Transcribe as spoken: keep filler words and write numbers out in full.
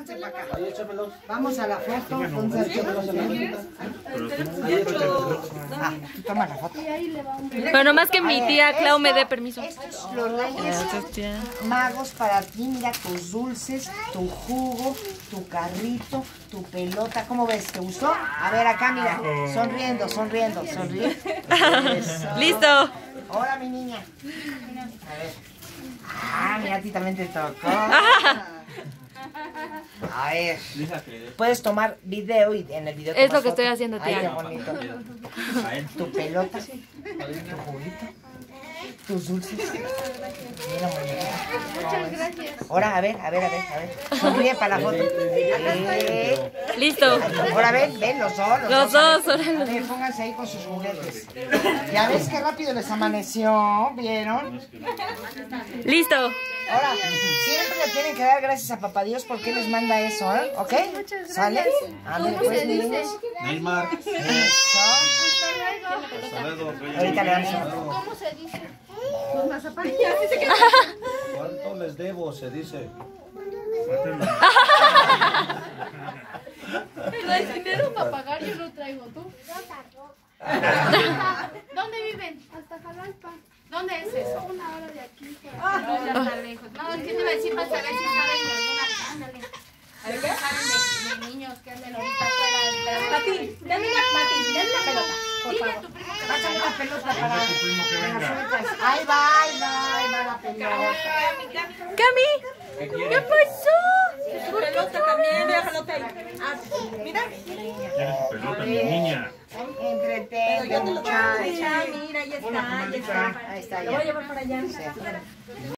vénganse para acá. Vamos a la foto. Ah, tú toma la foto. Pero nomás que mi tía Clau me dé permiso. Estos los reyes magos para ti. Mira tus dulces, tu jugo, tu carrito, tu pelota. ¿Cómo ves? ¿Te gustó? A ver acá, mira. Sonriendo, sonriendo, sonriendo. Eso. Listo. Hola, mi niña. A ver. Ah, mira, a ti también te tocó. A ver. Puedes tomar video y en el video Es lo tomas que estoy foto. haciendo, Ay, tía. qué bonito. Tu pelota, tu juguito, tus dulces. Mira, muñeca. Muchas gracias. Ahora, a ver, a ver, a ver, a ver. Sonríe para la foto. Eh. Listo. Ahora ven, ven los dos. Los dos, A ver, órale. a ver, pónganse ahí con sus juguetes. Ya ves qué rápido les amaneció, ¿vieron? Listo. Ahora, siempre le tienen que dar gracias a Papá Dios porque les manda eso, ¿eh? ¿Ok? ¿Sale? Ándale, pues, niños. Neymar. Eso. Hasta luego. Ahorita le damos un... ¿Cómo se dice? ¿Cuánto les debo? Se dice. ¿Traes dinero para pagar? Yo no traigo, ¿tú? ¿Dónde viven? Hasta Jalalpa. ¿Dónde es eso? Una hora de aquí. No, ya está lejos. No, es que te iba a decir para saber si saben de alguna... Ándale. A ver, ¿qué saben de, de niños que anden ahorita afuera? Mati, dame una, Mati, dame una pelota. Dile a tu primo que Pásame vaya. una pelota para las frutas. Ahí va, ahí va, ahí va la pelota. Cami, ¿qué pasó? Su pelota también, déjalo ahí. Ah, mira. Tienes su pelota, mi niña. Entretente, muchacha. Mira, ahí está, ahí está. Ahí está, Lo voy a ya. llevar para allá.